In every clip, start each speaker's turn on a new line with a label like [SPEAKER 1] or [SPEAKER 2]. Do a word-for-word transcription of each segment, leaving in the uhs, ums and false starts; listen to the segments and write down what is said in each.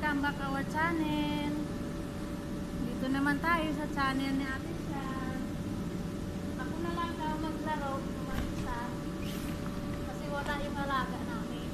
[SPEAKER 1] welcome back our channel. Dito naman tayo sa channel ni Ate Sian. Ako na lang daw maglaro naman isa kasi wala yung alaga namin.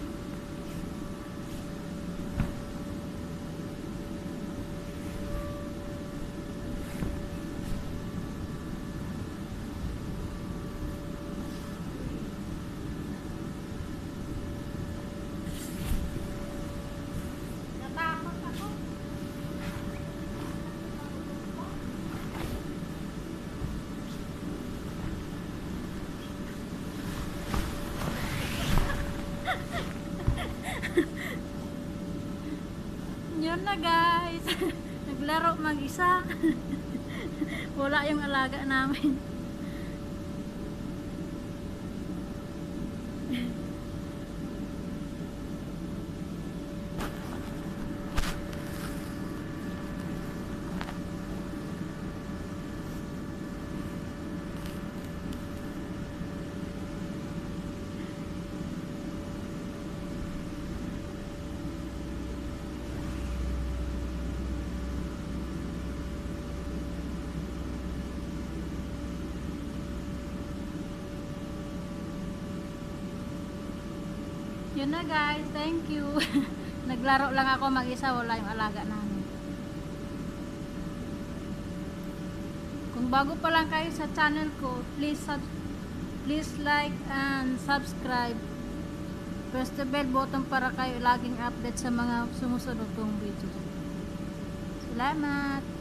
[SPEAKER 1] Yun na guys. Naglaro mag-isa. Wala yung alaga namin. Yun na guys, thank you. Naglaro lang ako mag-isa, wala yung alaga namin. Kung bago pa lang kayo sa channel ko, please sub please like and subscribe. Press the bell button para kayo laging update sa mga sumusunod kong video. Salamat!